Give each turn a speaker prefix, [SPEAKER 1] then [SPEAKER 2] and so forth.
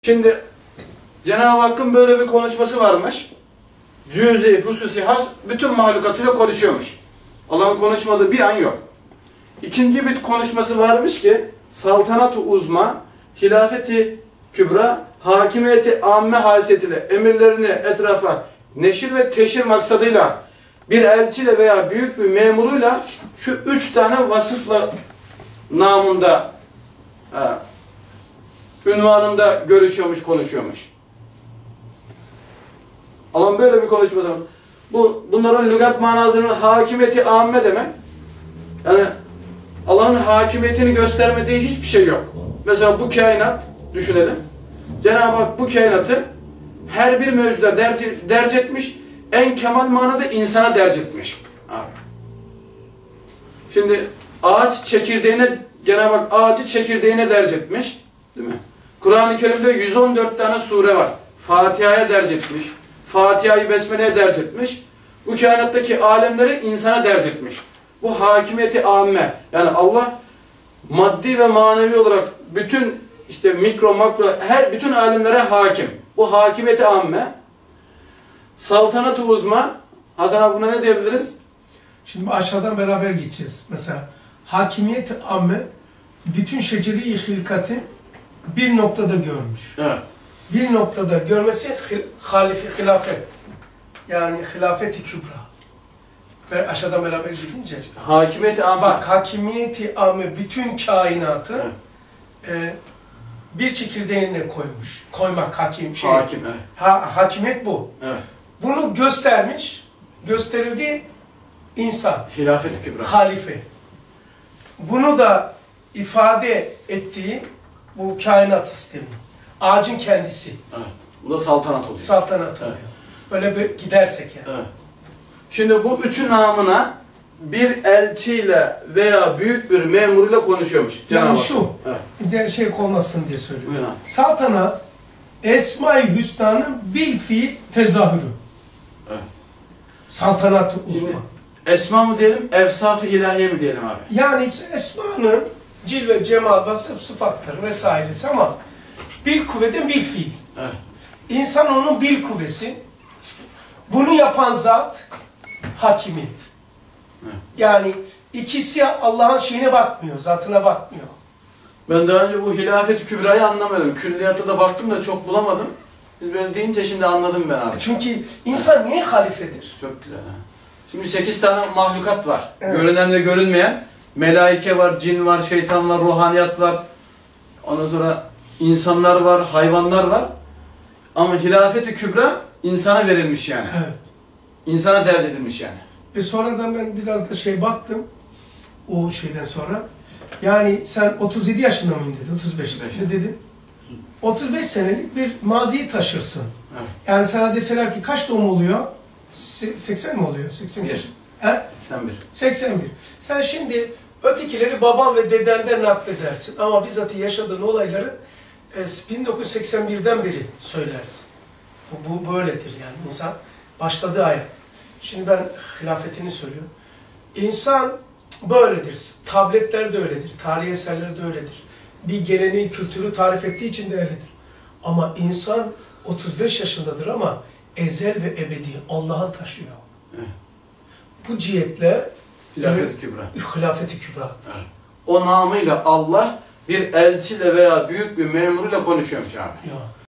[SPEAKER 1] Şimdi Cenab-ı Hakk'ın böyle bir konuşması varmış. Cüzi, hususi, has bütün mahlukatıyla konuşuyormuş. Allah'ın konuşmadığı bir an yok. İkinci bir konuşması varmış ki saltanat-ı uzma, hilafeti kübra, hakimiyeti amme haysiyetiyle emirlerini etrafa neşir ve teşhir maksadıyla bir elçiyle veya büyük bir memuruyla şu 3 tane vasıfla namında ünvanında görüşüyormuş, konuşuyormuş. Allah'ın böyle bir konuşması var. Bunların lügat manasının hakimiyeti amme demek. Yani Allah'ın hakimiyetini göstermediği hiçbir şey yok. Mesela bu kainat düşünelim. Cenab-ı Hak bu kainatı her bir mevcuda derc etmiş, en kemal manada insana derc etmiş. Abi. Şimdi ağaç çekirdeğine, Cenab-ı Hak ağacı çekirdeğine derc etmiş. Değil mi? Kur'an-ı Kerim'de 114 tane sure var. Fatiha'ya derc etmiş. Fatiha'yı Besmele'ye derc etmiş. Bu kainattaki alemleri insana derc etmiş. Bu hakimiyeti amme. Yani Allah maddi ve manevi olarak bütün işte mikro, makro, bütün alemlere hakim. Bu hakimiyeti amme. Saltanat-ı uzma. Hasan abi buna ne diyebiliriz?
[SPEAKER 2] Şimdi aşağıdan beraber gideceğiz. Mesela hakimiyet amme bütün şeceri-i hilkati bir noktada görmüş. Evet. Bir noktada görmesi hilafet. Yani hilafeti kübra. Ve aşağıdan beraber gidince.
[SPEAKER 1] Hakimiyeti amme.
[SPEAKER 2] Bak hakimiyeti amme bütün kainatı bir çekirdeğine koymuş. Koymak hakim şey.
[SPEAKER 1] Hakim evet.
[SPEAKER 2] Hakimiyet bu. Evet. Bunu göstermiş. Gösterildiği insan.
[SPEAKER 1] Hilafet-i kübra.
[SPEAKER 2] Halife. Bunu da ifade ettiği bu kainat sistemi. Ağacın kendisi.
[SPEAKER 1] Evet. Bu da saltanat oluyor.
[SPEAKER 2] Saltanat oluyor. Evet. Böyle bir gidersek yani. Evet.
[SPEAKER 1] Şimdi bu üçü namına bir elçiyle veya büyük bir memuruyla konuşuyormuş.
[SPEAKER 2] Yani şu, evet. Şey olmasın diye söylüyorum.
[SPEAKER 1] Buyurun.
[SPEAKER 2] Saltanat, Esma-i Hüsna'nın bil fiil tezahürü. Evet. Saltanat-ı uzma.
[SPEAKER 1] Esma mı diyelim, efsaf-ı ilahiye mi diyelim abi?
[SPEAKER 2] Yani Esma'nın cilve, cemal, vasıf, sıfattır vesairesi ama bil kuvvede bil fiil. Evet. İnsan onun bil kuvvesi. Bunu yapan zat hakimiyet. Evet. Yani ikisi Allah'ın şeyine bakmıyor, zatına bakmıyor.
[SPEAKER 1] Ben daha önce bu hilafet-i kübrayı anlamadım. Külliyata da baktım da çok bulamadım. Biz böyle deyince şimdi anladım ben abi.
[SPEAKER 2] Çünkü insan niye halifedir?
[SPEAKER 1] Çok güzel ha. Şimdi 8 tane mahlukat var. Evet. Görünen ve görünmeyen. Melaike var, cin var, şeytan var, ruhaniyat var. Ondan sonra insanlar var, hayvanlar var. Ama hilafet-i kübra insana verilmiş yani. Evet. İnsana derc edilmiş yani.
[SPEAKER 2] Ve sonradan ben biraz da baktım. O şeyden sonra. Yani sen 37 yaşında mıydın dedi, 35 ne dedin? 35 senelik bir maziyi taşırsın. Evet. Yani sana deseler ki kaç doğum oluyor? 80 mi oluyor? 81. He?
[SPEAKER 1] 81.
[SPEAKER 2] 81. Sen şimdi ötekileri baban ve dedenden nakledersin. Ama bizzat yaşadığın olayları 1981'den beri söylersin. Bu böyledir yani insan başladığı hayat. Şimdi ben hilafetini söylüyorum. İnsan böyledir. Tabletler de öyledir. Tarihi eserler de öyledir. Bir geleneği, kültürü tarif ettiği için de öyledir. Ama insan 35 yaşındadır ama ezel ve ebedi Allah'a taşıyor. Evet. Bu cihetle
[SPEAKER 1] hilafet-i kübra.
[SPEAKER 2] Hilafet-i kübra.
[SPEAKER 1] Evet. O namıyla Allah bir elçiyle veya büyük bir memuruyla konuşuyormuş abi. Ya.